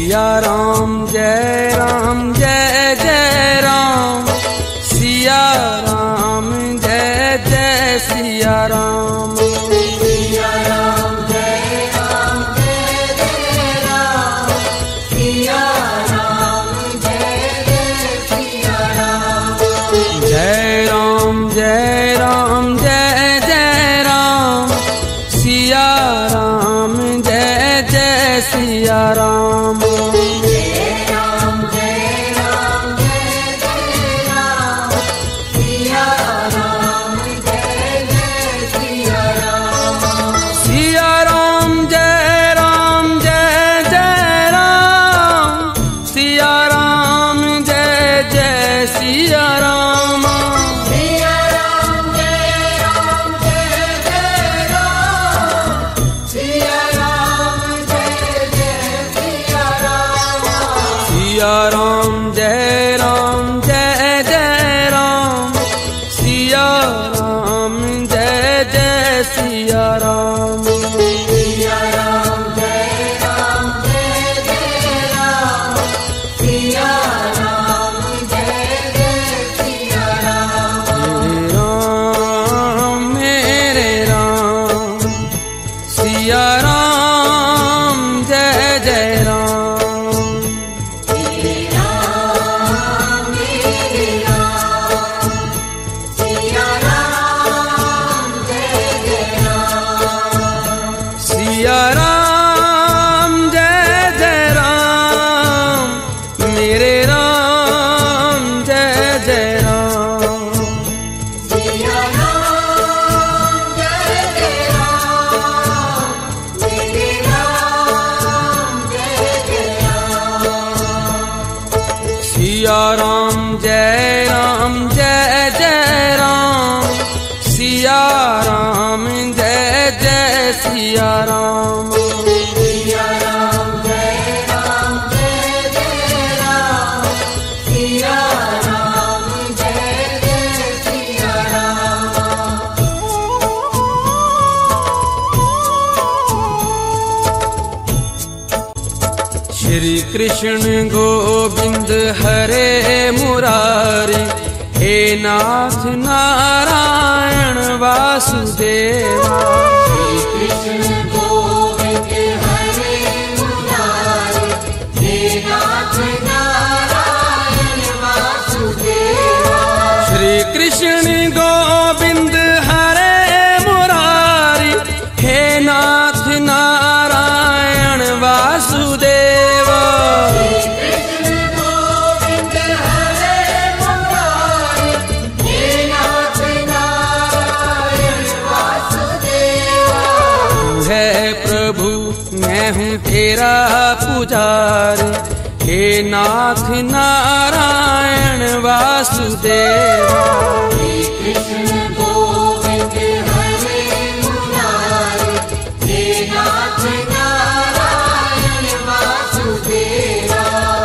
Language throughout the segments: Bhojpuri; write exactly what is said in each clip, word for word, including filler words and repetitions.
सिया राम जय राम जय जय राम, सिया राम जय जय सिया राम। सिया राम जय राम जय जय राम, सिया राम जय जय सिया राम। जय राम जय राम जय जय राम, सिया राम जय जय सिया राम। सिया राम जय राम जय जय राम, सिया राम जय जय सिया राम। सिया राम जय राम जय जय राम, सिया राम जय जय सिया राम। राम मेरे राम, सिया राम जय जय राम। सिया राम जय जय राम, मेरे राम जय जय राम। सिया राम जय जय राम, मेरे राम जय जय राम। सिया राम जय राम जय जय राम, सिया राम जय जय सिया राम। सिया राम जय राम जय जय राम, सिया राम जय जय सिया राम। श्री कृष्ण गोविंद हरे मुरारी, हे नाथ नारायण वासुदेवा। श्री कृष्ण गोविंद हरे मुरारी, हे नाथ नारायण वासुदेवा। श्री कृष्ण गोविंद हरे मुरारी, हे नाथ नारायण वासुदेवा। मैं हूँ तेरा पुजारी, हे नाथ नारायण वासुदेवा। श्री कृष्ण गोविंद हरे मुरारी, हे नाथ नारायण वासुदेवा।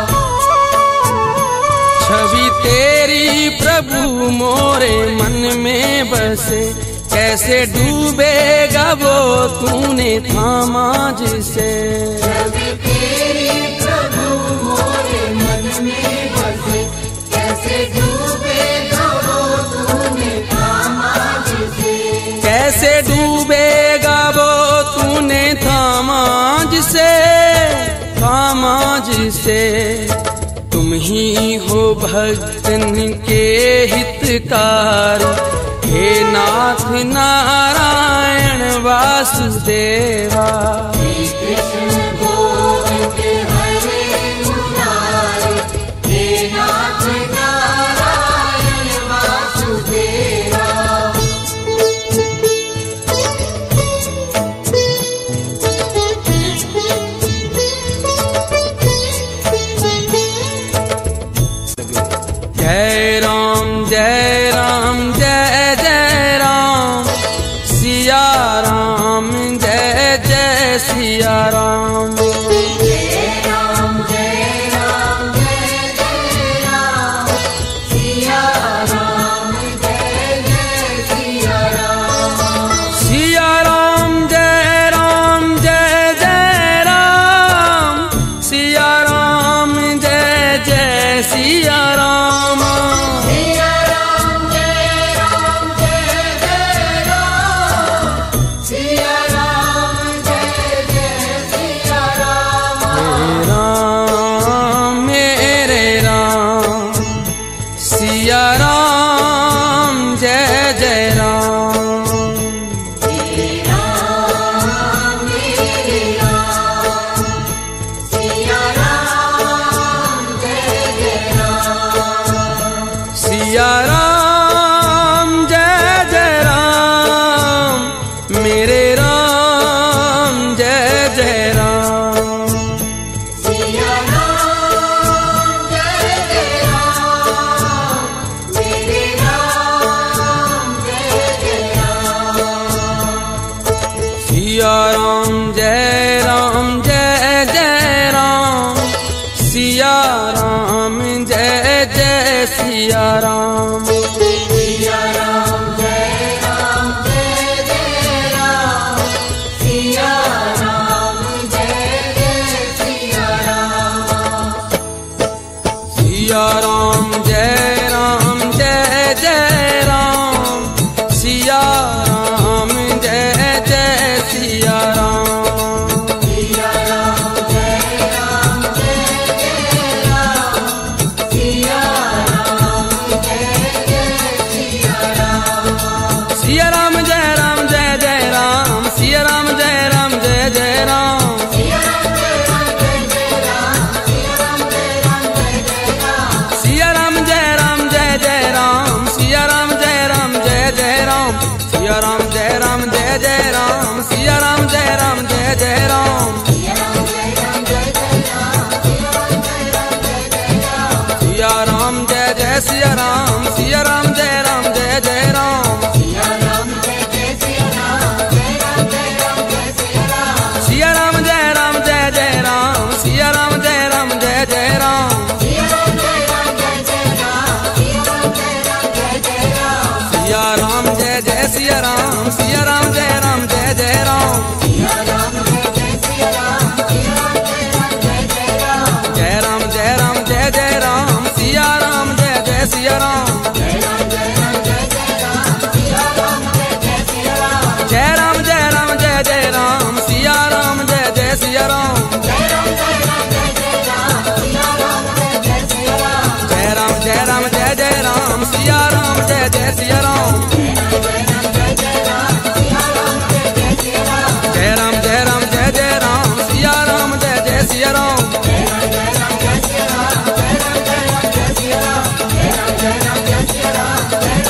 छवि तेरी प्रभु मोरे मन में बसे, कैसे डूबेगा वो तूने थामा जिसे। छवि तेरी प्रभु मोरे मन में बसे, कैसे डूबेगा वो तूने थामा जिसे। कैसे डूबेगा वो तूने थामा जिसे, थामा जिसे। तुम ही हो भक्तन के हितकारी, हे नाथ नारायण वासुदेवा। श्री कृष्ण गोविंद हरे मुरारी, हे नाथ नारायण वासुदेवा। जय राम जय राम जय जय राम, सिया राम जय जय सिया राम। सिया राम। सिया राम जय राम जय जय राम, सिया राम जय जय सिया राम। सिया राम जय राम जय जय राम, सिया राम जय जय सिया राम। सिया राम जय राम जय जय राम, सिया राम जय जय सिया राम। सिया राम जय राम जय जय राम, सिया राम जय राम जय जय राम। सिया राम जय राम जय जय राम, सिया राम जय राम जय जय राम। सिया राम जय राम जय जय राम, सिया राम जय राम जय जय राम। सिया राम जय राम जय जय राम, सिया राम जय राम जय जय राम। सिया राम जय जय सिया राम, सिया राम जय राम जय जय राम। सिया राम जय जय सिया राम, सिया राम जय राम जय जय राम। सिया राम जय राम जय जय राम, सिया राम जय राम जय जय राम। सिया राम जय राम जय जय राम, सिया राम जय जय सिया राम। सिया राम जय राम जय जय राम, सिया राम जय जय सिया राम। सिया राम जय राम जय जय राम, सिया राम जय राम जय जय राम। जय राम जय राम जय जय राम, सिया राम जय जय सिया राम। जय राम जय राम जय जय राम, सिया राम जय जय सिया राम। जय राम जय राम जय जय राम, सिया राम जय जय सिया राम। जय राम जय राम जय जय राम, सिया राम जय जय सिया राम। जय राम जय राम जय जय राम, सिया राम जय जय सिया राम। जय राम जय राम जय जय राम, सिया राम जय जय सिया राम। जय राम जय राम जय जय राम, सिया राम जय जय सिया राम। जय राम जय राम जय जय राम, जय राम जय राम जय सिया राम।